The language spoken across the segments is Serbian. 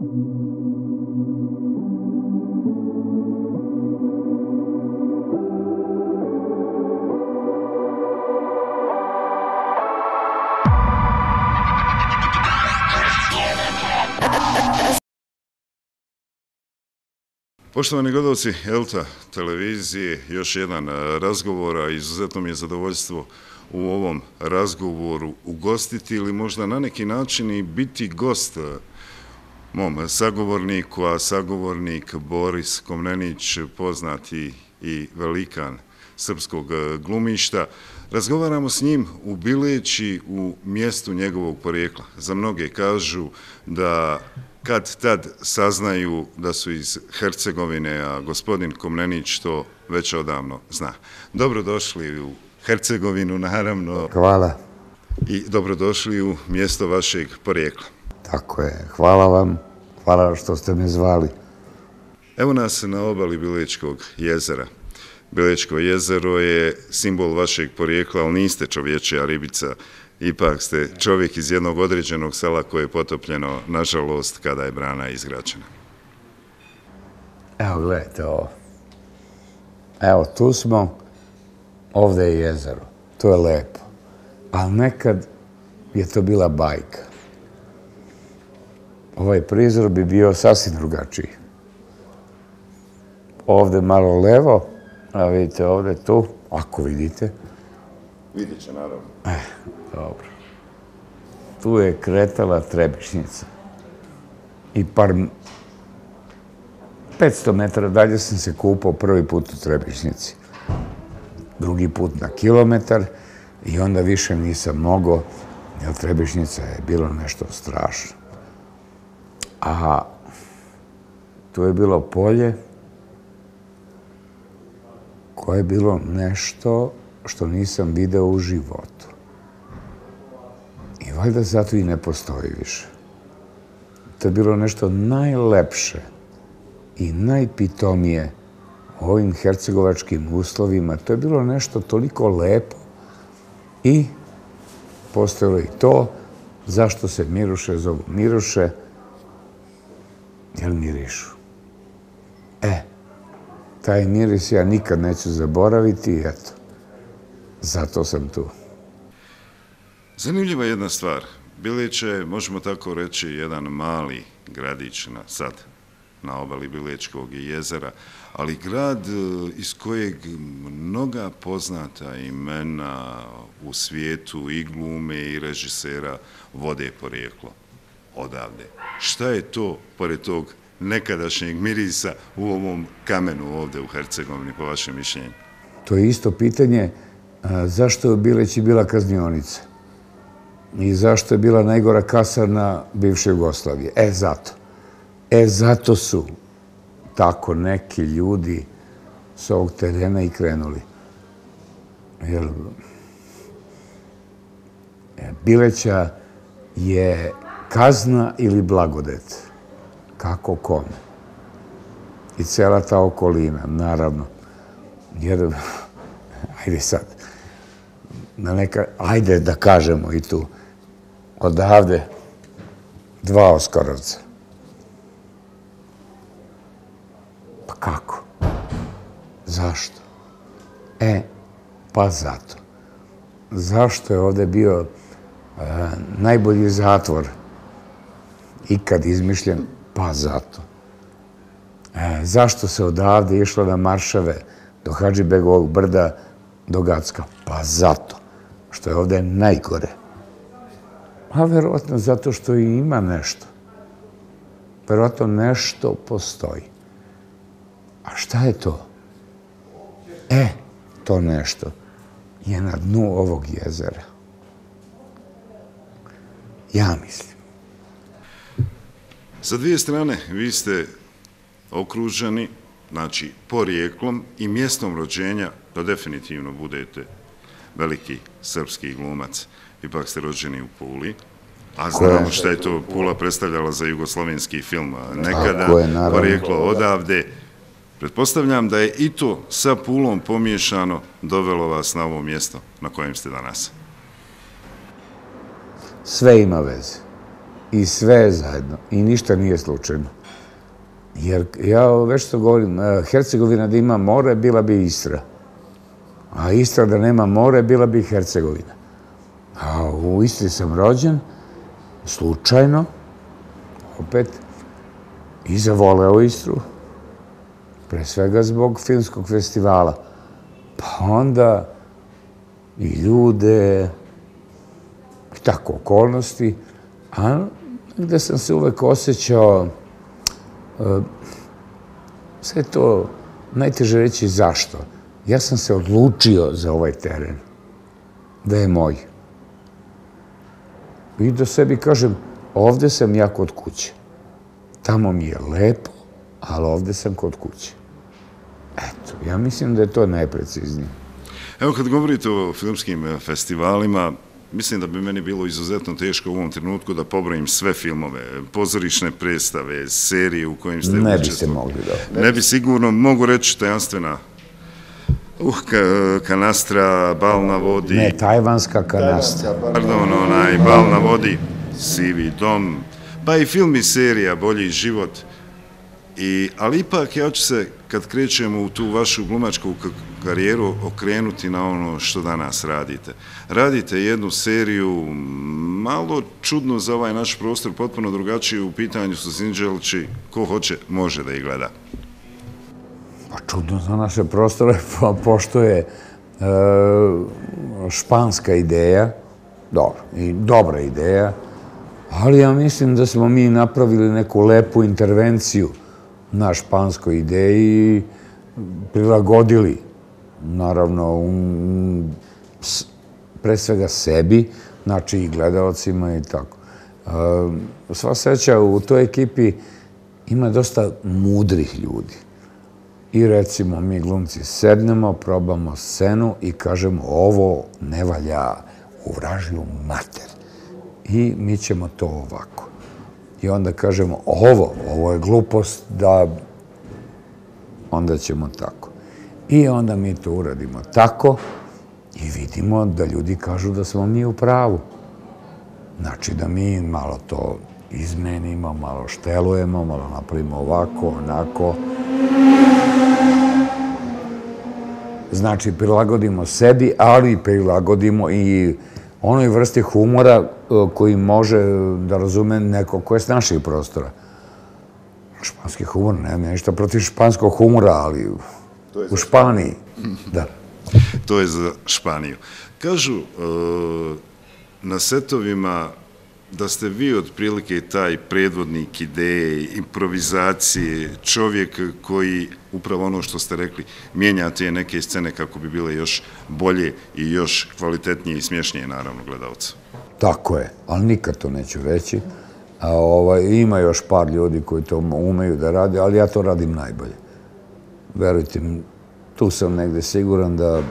Poštovani gledalci ELTA televizije, još jedan razgovor, a izuzetno mi je zadovoljstvo u ovom razgovoru ugostiti ili možda na neki način i biti gost mom sagovorniku, a sagovornik Boris Komnenić, poznati i velikan srpskog glumišta. Razgovaramo s njim u Bileći, u mjestu njegovog porijekla. Za mnoge kažu da kad tad saznaju da su iz Hercegovine, a gospodin Komnenić to već odavno zna. Dobrodošli u Hercegovinu, naravno. Hvala. I dobrodošli u mjesto vašeg porijekla. Tako je. Hvala vam. Hvala što ste me zvali. Evo nas na obali Bilečkog jezera. Bilečko jezero je simbol vašeg porijekla, ali niste čovječija ribica. Ipak ste čovjek iz jednog određenog sela koje je potopljeno, nažalost, kada je brana izgrađena. Evo, gledajte ovo. Evo, tu smo, ovdje je jezero. To je lepo. Ali nekad je to bila bajka. Ovaj prizor bi bio sasvim drugačiji. Ovdje malo levo, a vidite ovdje tu, ako vidite. Vidjet će, naravno. Dobro. Tu je kretala Trebišnjica. I par 500 metara dalje sam se kupao prvi put u Trebišnjici. Drugi put na kilometar i onda više nisam mogao, jer Trebišnjica je bilo nešto strašno. A tu je bilo polje koje je bilo nešto što nisam video u životu. I valjda zato i ne postoji više. To je bilo nešto najlepše i najpitomije u ovim hercegovačkim uslovima. To je bilo nešto toliko lepo i postojalo i to zašto se Miruše zovu Miruše, jer mirišu. Taj miris ja nikad neću zaboraviti i eto, zato sam tu. Zanimljiva jedna stvar. Bileć je, možemo tako reći, jedan mali gradić sad na obali Bilečkog jezera, ali grad iz kojeg mnoga poznata imena u svijetu i glume i režisera vode porijeklo odavde. Šta je to, pored tog nekadašnjeg mirisa, u ovom kamenu ovdje u Hercegovini, po vašem mišljenju? To je isto pitanje zašto je u Bileći bila kaznionica i zašto je bila najgora kasarna bivše Jugoslavije. Zato. Zato su tako neki ljudi s ovog terena i krenuli. Bileća je kazna ili blagodet. Kako kome. I cela ta okolina, naravno. Jer, ajde sad, ajde da kažemo i tu, odavde 2 Oskarovca. Pa kako? Zašto? Pa zato. Zašto je ovdje bio najbolji zatvor ikad izmišljen? Pa zato. Zašto se odavde išlo na maršave do Hadžibegovog brda do Gacka? Pa zato. Što je ovdje najgore. A verovatno zato što i ima nešto. Verovatno nešto postoji. A šta je to? To nešto je na dnu ovog jezera. Ja mislim. Sa dvije strane vi ste okruženi, znači porijeklom i mjestom rođenja, da definitivno budete veliki srpski glumac. Ipak ste rođeni u Puli, a znamo šta je to Pula predstavljala za jugoslovenski film nekada, porijeklo odavde. Pretpostavljam da je i to sa Pulom pomiješano dovelo vas na ovo mjesto na kojem ste danas. Sve ima veze. i sve zajedno. I ništa nije slučajno. Jer ja već to govorim, Hercegovina da ima more, bila bi Istra. A Istra da nema more, bila bi Hercegovina. A u Istri sam rođen, slučajno, opet, i zavoleo Istru, pre svega zbog filmskog festivala. Pa onda i ljude, i tako okolnosti, a gde sam se uvek osjećao, sve to najteže reći zašto. Ja sam se odlučio za ovaj teren, da je moj. I da sebi kažem, ovde sam ja kod kuće. Tamo mi je lepo, ali ovde sam kod kuće. Eto, ja mislim da je to najpreciznije. Evo, kad govorite o filmskim festivalima, mislim da bi meni bilo izuzetno teško u ovom trenutku da pobrojim sve filmove, pozorišne predstave, serije u kojim ste učestvovali. Ne biste mogli, da. Ne bi sigurno, mogu reći, tajanstvena Kanastra, Bal na vodi. Ne, tajvanska kanastra. Pardon, Bal na vodi, Sivi dom, pa i film i serija Bolji život. Ali ipak ja ću se, kad krećemo u tu vašu glumačku karijeru, okrenuti na ono što danas radite. Radite jednu seriju, malo čudno za ovaj naš prostor, potpuno drugačiju, u pitanju su Sinđelići, ko hoće, može da ih gleda. Pa čudno za naše prostore, pošto je španska ideja, dobra ideja, ali ja mislim da smo mi napravili neku lepu intervenciju na španskoj ideji i prilagodili, naravno, pre svega sebi, znači i gledalcima i tako. Sva sreća, u toj ekipi ima dosta mudrih ljudi. I recimo, mi glumci sednemo, probamo scenu i kažemo ovo ne valja, u vražju mater. I mi ćemo to ovako. I onda kažemo ovo je glupost, da onda ćemo tako. I onda mi to uradimo tako i vidimo da ljudi kažu da smo mi u pravu. Znači da mi malo to izmenimo, malo štelujemo, malo napravimo ovako, onako. Znači prilagodimo sebi, ali prilagodimo i onoj vrsti humora koji može da razume neko ko je s naših prostora. Španski humor, nema ništa protiv španskog humora, ali u Španiji, da. To je za Španiju. Kažu na setovima da ste vi otprilike taj predvodnik ideje, improvizacije, čovjek koji, upravo ono što ste rekli, mijenja te neke scene kako bi bile još bolje i još kvalitetnije i smješnije, naravno, gledalcu. Tako je, ali nikad to neću reći. Ima još par ljudi koji to umeju da rade, ali ja to radim najbolje. Verujte mi, tu sam negde siguran da...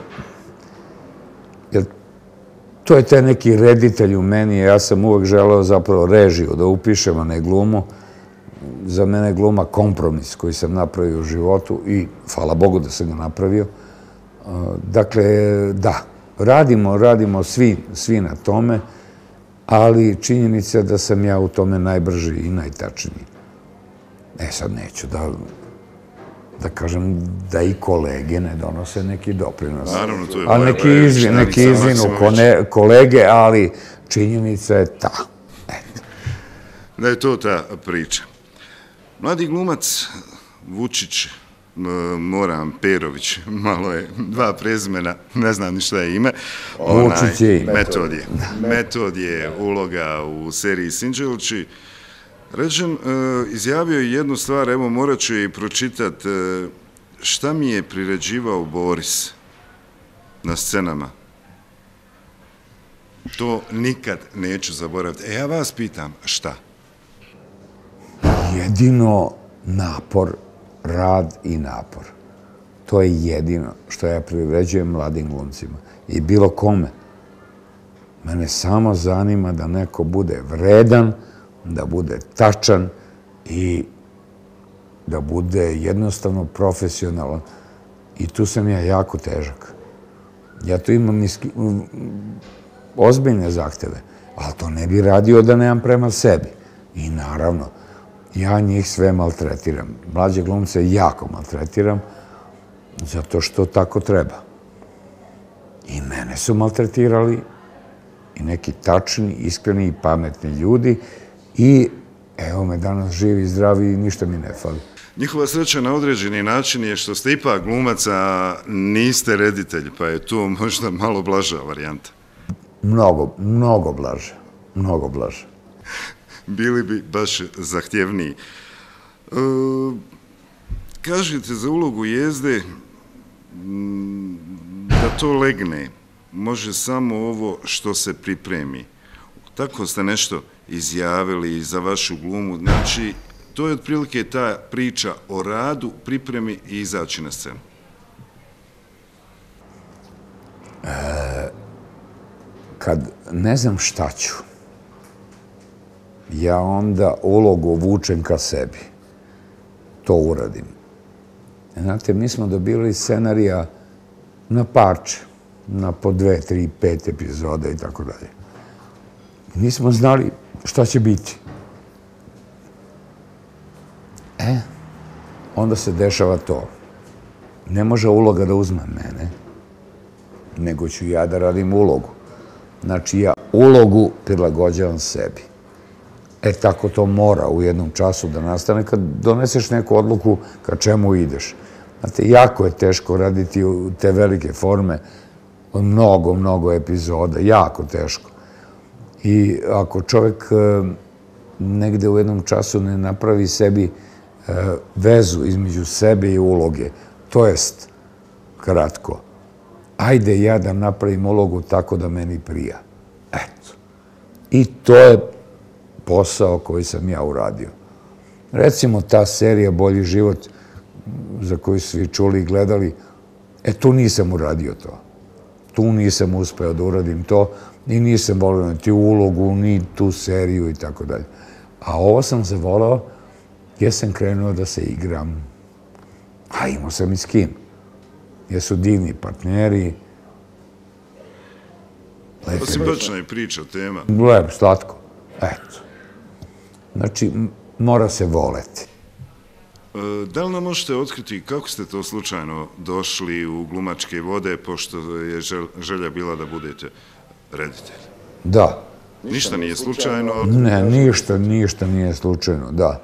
To je taj neki reditelj u meni, ja sam uvek želeo zapravo režiju da upišem, a ne glumu. Za mene je gluma kompromis koji sam napravio u životu i hvala Bogu da sam ga napravio. Dakle, da, radimo svi na tome, ali činjenica je da sam ja u tome najbrži i najtačniji. Sad neću da kažem da i kolege ne donose neki doprinos. Naravno, to je ali neki izvinu kolege, ali činjenica je ta. Da je to ta priča. Mladi glumac Vučić, Moran Perović, malo je dva prezimena, ne znam ni šta je ime. Vučić je ime. Metod je uloga u seriji Sinđelići. Ređen izjavio je jednu stvar, evo morat ću je i pročitat, šta mi je priređivao Boris na scenama. To nikad neću zaboraviti. Ja vas pitam, šta? Jedino napor, rad i napor. To je jedino što ja priređujem mladim glumcima i bilo kome. Mene samo zanima da neko bude vredan, da bude tačan i da bude jednostavno profesionalan. I tu sam ja jako težak. Ja tu imam ozbiljne zahteve, ali to ne bi radio da nemam prema sebi. I naravno, ja njih sve maltretiram. Mlađe glumce jako maltretiram, zato što tako treba. I mene su maltretirali, i neki tačni, iskreni i pametni ljudi, i evo me danas živi i zdravi i ništa mi ne fali. Njihova sreća na određeni način je što ste ipak glumac, a niste reditelj, pa je tu možda malo blaža varijanta. Mnogo blaže. Mnogo blaže. Bili bi baš zahtjevniji. Kažete za ulogu Jezde da to legne. Može samo ovo što se pripremi. Tako ste nešto izjavili za vašu glumu. Znači, to je otprilike ta priča o radu, pripremi i izaći na scenu. Kad ne znam šta ću, ja onda ulogu vučem ka sebi. To uradim. Znate, mi smo dobili scenarija na parče, na po 2, 3, 5 epizoda i tako dalje. Nismo znali šta će biti. Onda se dešava to. Ne može uloga da uzme mene, nego ću ja da radim ulogu. Znači, ja ulogu prilagođavam sebi. Tako to mora u jednom času da nastane kad doneseš neku odluku ka čemu ideš. Znate, jako je teško raditi te velike forme od mnogo epizoda, jako teško. I ako čovjek negde u jednom času ne napravi sebi vezu između sebe i uloge, to jest, kratko, ajde ja da napravim ulogu tako da meni prija. Eto. I to je posao koji sam ja uradio. Recimo, ta serija Bolji život, za koju svi čuli i gledali, tu nisam uradio to. Tu nisam uspeo da uradim to i nisam volio ni tu ulogu, ni tu seriju i tako dalje. A ovo sam se volao jer sam krenuo da se igram. A imao sam i s kim. Jer su divni partneri. Simpačna je priča, tema. Lep, slatko. Eto. Znači, mora se voleti. Da li nam možete otkriti kako ste to slučajno došli u glumačke vode, pošto je želja bila da budete reditelj? Da. Ništa nije slučajno? Ne, ništa nije slučajno, da.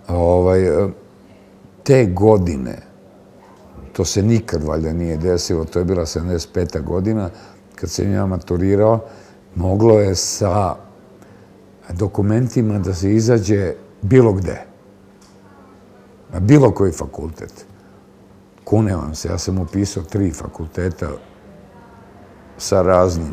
Te godine, to se nikad valjda nije desilo, to je bila 75. godina, kad sam ja maturirao, moglo je sa dokumentima da se izađe bilo gde. Na bilo koji fakultet. Kunem se, ja sam upisao 3 fakulteta sa raznim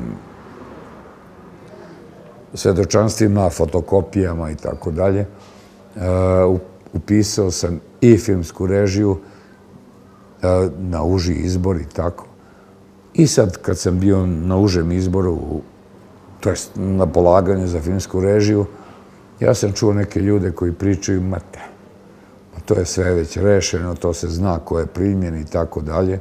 svedočanstvima, fotokopijama i tako dalje. Upisao sam i filmsku režiju na uži izbor i tako. I sad, kad sam bio na užem izboru, to jest na polaganju za filmsku režiju, ja sam čuo neke ljude koji pričaju, to je sve već rešeno, to se zna ko je primjen i tako dalje.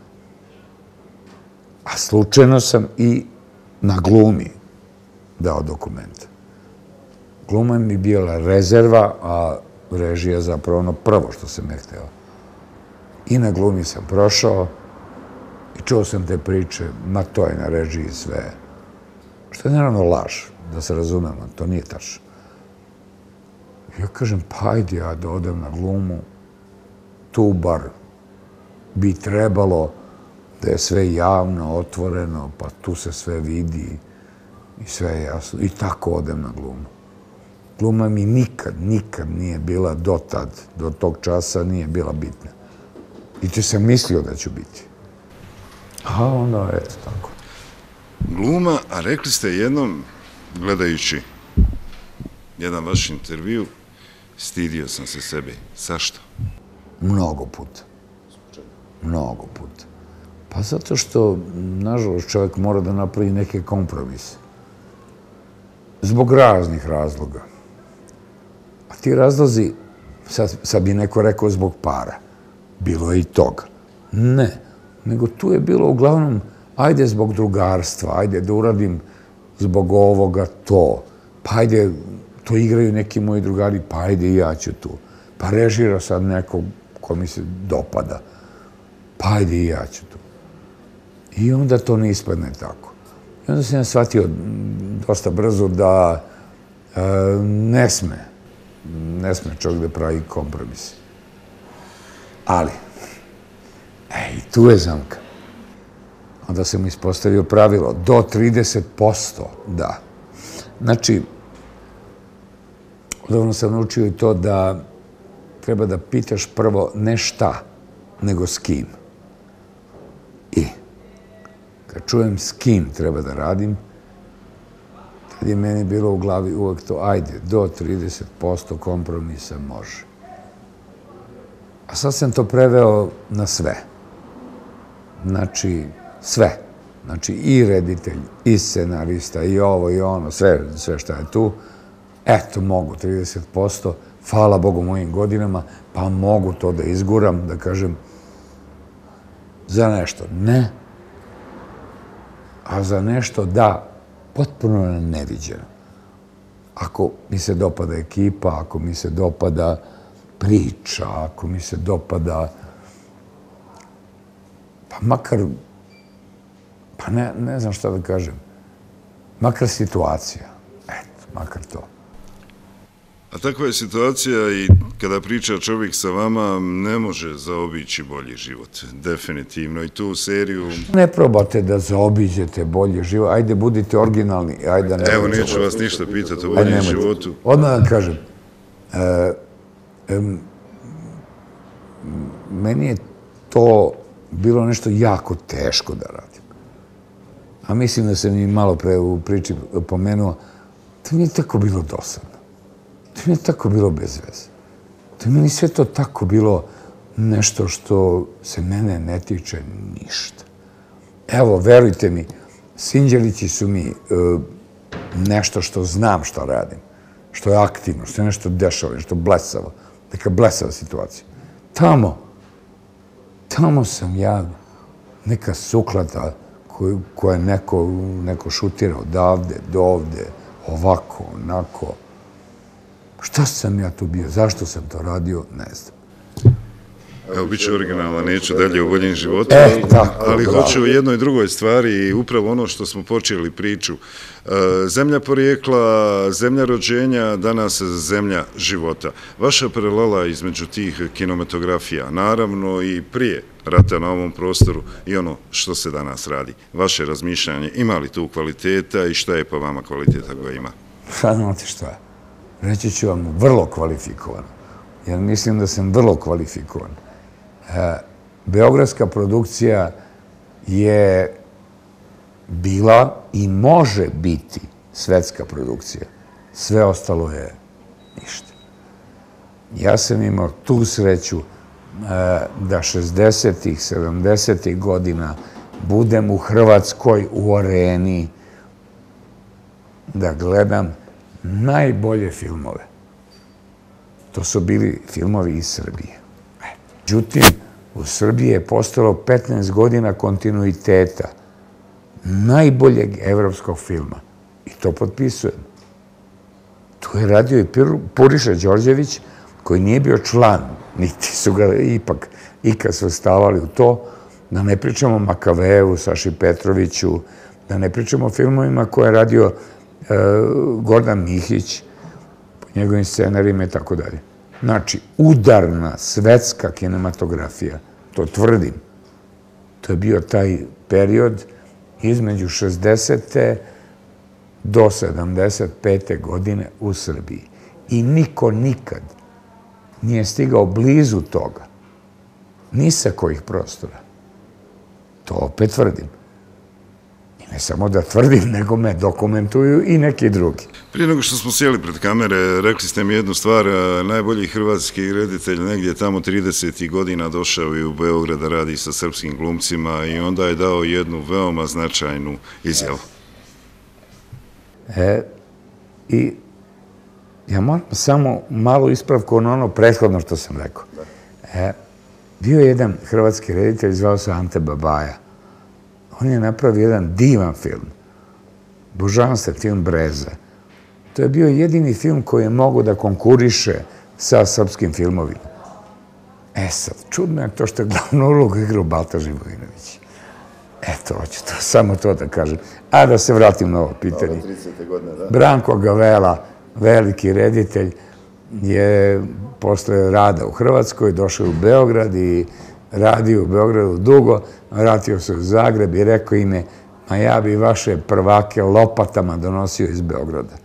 A slučajno sam i na glumi dao dokument. Gluma mi bila rezerva, a režija zapravo ono prvo što sam je hteo. I na glumi sam prošao i čuo sam te priče, to je na režiji sve. Što je naravno laž, da se razumemo, to nije tačno. Ja kažem, pa ajde ja da odem na glumu, tu bar bi trebalo da je sve javno, otvoreno, pa tu se sve vidi i sve je jasno. I tako odem na glumu. Gluma mi nikad nije bila do tad, do tog časa nije bila bitna. I ti sam mislio da ću biti. A onda, eto tako. Gluma, a rekli ste jednom, gledajući jedan vaš intervju, stidio sam se sebe. Zašto? Mnogo puta. Mnogo puta. Pa zato što, nažalost, čovjek mora da napravi neke kompromise. Zbog raznih razloga. A ti razlozi, sad bi neko rekao zbog para. Bilo je i toga. Ne. Nego tu je bilo uglavnom, ajde zbog drugarstva, ajde da uradim zbog ovoga to. Pa ajde, to igraju neki moji drugari, pa ajde i ja ću tu. Pa režira sad neko ko mi se dopada, pa ajde i ja ću tu. I onda to ne ispadne tako. I onda sam ja shvatio dosta brzo da ne sme čovjek da pravi kompromis. Ali, i tu je zamka. Onda sam ispostavio pravilo, do 30% da. Znači, odavno sam naučio i to da treba da pitaš prvo ne šta, nego s kim. I kad čujem s kim treba da radim, tad je meni bilo u glavi uvek to, ajde, do 30% kompromisa može. A sad sam to preveo na sve. Znači, sve. Znači, i reditelj, i scenarista, i ovo, i ono, sve šta je tu. Eto, mogu 30%, hvala Bogu mojim godinama, pa mogu to da izguram, da kažem, za nešto ne, a za nešto da, potpuno neviđeno. Ako mi se dopada ekipa, ako mi se dopada priča, ako mi se dopada, pa makar, pa ne znam šta da kažem, makar situacija, eto, makar to. A takva je situacija i kada priča čovjek sa vama, ne može zaobići bolji život, definitivno. I tu seriju... Ne probate da zaobiđete bolji život, ajde budite originalni, ajde ne... Evo, neću vas ništa pitati o boljem životu. Odmah da kažem, meni je to bilo nešto jako teško da radim. A mislim da sam i malo pre u priči pomenuo, to mi je tako bilo dosadno. To mi je tako bilo bez veze. To mi je sve to tako bilo nešto što se mene ne tiče ništa. Evo, verujte mi, Sinđelići su mi nešto što znam što radim, što je aktivno, što je nešto dešava, nešto blesavo, neka blesava situacija. Tamo sam ja neka suklata koju je neko šutirao odavde, dovde, ovako, onako. Šta sam ja tu bio? Zašto sam to radio? Ne znam. Evo, bit ću originalan, neću dalje o boljem životu, ali hoću o jednoj drugoj stvari i upravo ono što smo počeli priču. Zemlja porijekla, zemlja rođenja, danas zemlja života. Vaša paralela između tih kinematografija, naravno i prije rata na ovom prostoru i ono što se danas radi. Vaše razmišljanje, ima li tu kvaliteta i šta je po vama kvaliteta koja ima? Šta znate šta? Reći ću vam vrlo kvalifikovan, jer mislim da sam vrlo kvalifikovan. Beogradska produkcija je bila i može biti svetska produkcija. Sve ostalo je ništa. Ja sam imao tu sreću da 60-ih, 70-ih godina budem u Hrvatskoj u Areni, da gledam najbolje filmove. To su bili filmovi iz Srbije. Međutim, u Srbiji je postalo 15 godina kontinuiteta najboljeg evropskog filma. I to potpisujem. Tu je radio i Puriša Đorđević, koji nije bio član, niti su ga ipak ikad svrstavali u to, da ne pričamo o Makavejevu, Saši Petroviću, da ne pričamo o filmovima koje je radio Gordan Mihić, po njegovim scenarijima i tako dalje. Znači, udarna svetska kinematografija, to tvrdim, to je bio taj period između 60. do 75. godine u Srbiji. I niko nikad nije stigao blizu toga, ni sa kojih prostora. To opet tvrdim. I ne samo da tvrdim, nego me dokumentuju i neki drugi. Prije nego što smo sjeli pred kamere, rekli ste mi jednu stvar, najbolji hrvatski reditelj negdje tamo 30. godina došao i u Beograd da radi sa srpskim glumcima i onda je dao jednu veoma značajnu izjavu. I ja moram samo malu ispravku na ono prethodno što sam rekao. Bio je jedan hrvatski reditelj, zvao se Ante Babaja. On je napravio jedan divan film. Božanstveni film Breza. To je bio jedini film koji je mogao da konkuriše sa srpskim filmovima. E sad, čudno je to što je glavnu ulogu igrao Balta Živojinović. Eto, hoću to, samo to da kažem. A da se vratim na ovo pitanje. 30. godine, da. Branko Gavela, veliki reditelj, je posle rada u Hrvatskoj došao u Beograd i radio u Beogradu dugo, vratio se u Zagreb i rekao ime, ma ja bi vaše prvake lopatama donosio iz Beograda.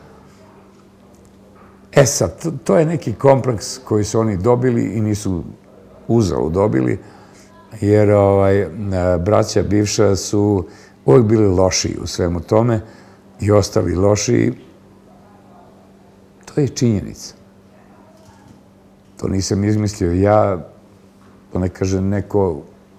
E sad, to je neki kompleks koji su oni dobili i nisu uzalud dobili, jer braća bivša su uvijek bili lošiji u svemu tome i ostali lošiji. To je činjenica. To nisam izmislio ja, to ne kaže neko...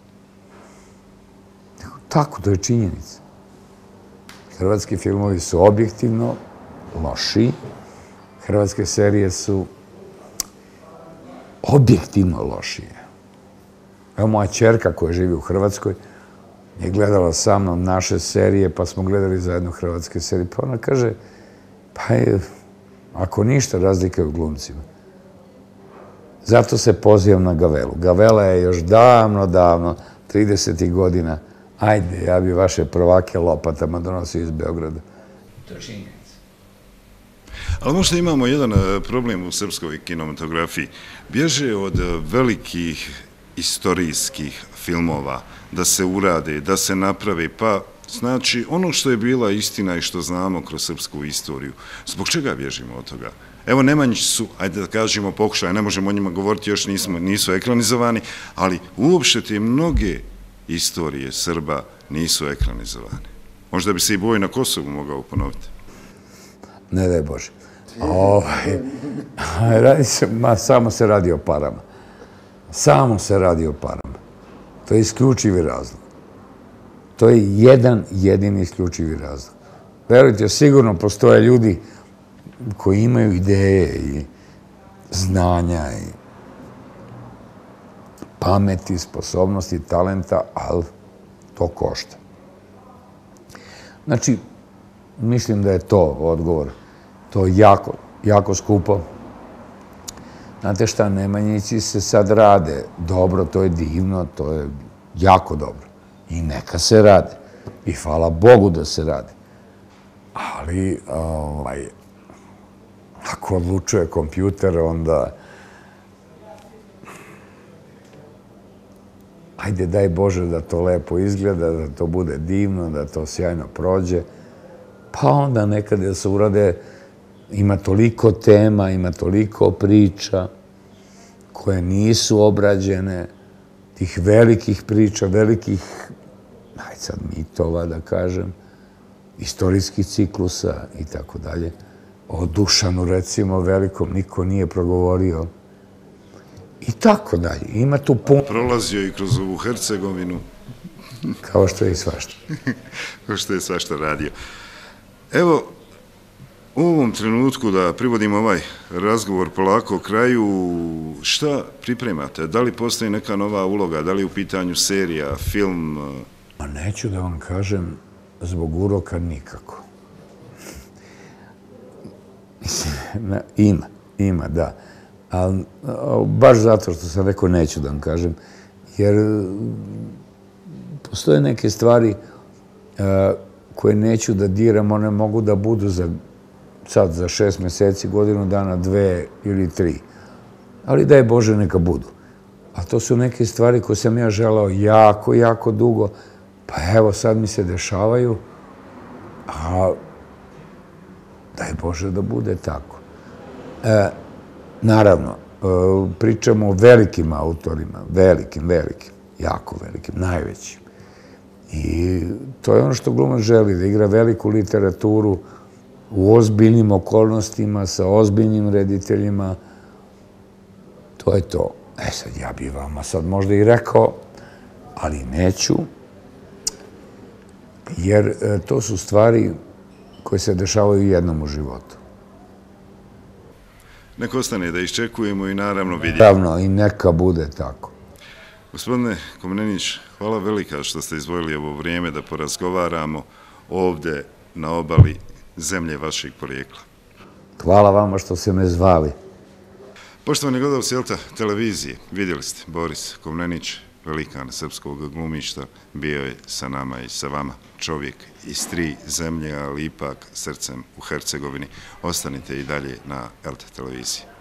Tako, to je činjenica. Hrvatski filmovi su objektivno lošiji, hrvatske serije su objektivno lošije. Evo moja ćerka koja živi u Hrvatskoj je gledala sa mnom naše serije, pa smo gledali zajedno hrvatske serije. Pa ona kaže, pa je, ako ništa, razlika je u glumcima. Zato se pozivam na Gavelu. Gavela je još davno, 30. godina, ajde, ja bi vaše prvake lopatama donosio iz Beograda. To je činjenica. Ali možda imamo jedan problem u srpskoj kinematografiji. Bježe od velikih istorijskih filmova da se urade, da se naprave, pa znači ono što je bila istina i što znamo kroz srpsku istoriju. Zbog čega bježimo od toga? Evo, Nemanjići su, ajde da kažemo pokušaj, ne možemo o njima govoriti, još nisu ekranizovani, ali uopšte te mnoge istorije Srba nisu ekranizovane. Možda bi se i Boj na Kosovu mogao ponoviti. Ne daj Bože. Samo se radi o parama. Samo se radi o parama. To je isključivi razlog. To je jedan jedini isključivi razlog. Verujte, sigurno postoje ljudi koji imaju ideje i znanja i pameti, sposobnosti, talenta, ali to košta. Znači, mislim da je to odgovor. To je jako skupo. Znate šta, Nemanjići se sad rade dobro, to je divno, to je jako dobro. I neka se rade. I hvala Bogu da se rade. Ali, ako odlučuje kompjuter, onda ajde, daj Bože da to lepo izgleda, da to bude divno, da to sjajno prođe. Pa onda nekada se urade, ima toliko tema, ima toliko priča koje nisu obrađene, tih velikih priča, velikih, ajde sad mitova da kažem, istorijskih ciklusa i tako dalje. O Dušanu, recimo, velikom niko nije progovorio. I tako dalje. Ima tu puno... Prolazio i kroz ovu Hercegovinu. Kao što je i svašta. Kao što je svašta radio. Evo, u ovom trenutku da privodimo ovaj razgovor polako kraju, šta pripremate? Da li postoji neka nova uloga? Da li je u pitanju serija, film? Neću da vam kažem, zbog uroka nikako. Ima, da. Ali baš zato što sam rekao neću da vam kažem, jer postoje neke stvari koje neću da diram, one mogu da budu sad za 6 meseci, godinu dana, 2 ili 3. Ali daj Bože neka budu. A to su neke stvari koje sam ja želao jako dugo, pa evo sad mi se dešavaju, a daj Bože da bude tako. Naravno, pričamo o velikim autorima, velikim, jako velikim, najvećim. I to je ono što glumac želi, da igra veliku literaturu u ozbiljnim okolnostima, sa ozbiljnim rediteljima. To je to. E sad, ja bih vama sad možda i rekao, ali neću, jer to su stvari koje se dešavaju jednom u životu. Neka ostane da iščekujemo i naravno vidimo. Naravno, i neka bude tako. Gospodine Komnenić, hvala velika što ste izdvojili ovo vrijeme da porazgovaramo ovde na obali zemlje vašeg porijekla. Hvala vama što ste me zvali. Poštovani gledalci Elta televizije, vidjeli ste, Boris Komnenić, velikan srpskog glumišta, bio je sa nama i sa vama, čovjek iz 3 zemlje, ali ipak srcem u Hercegovini. Ostanite i dalje na Elta televiziji.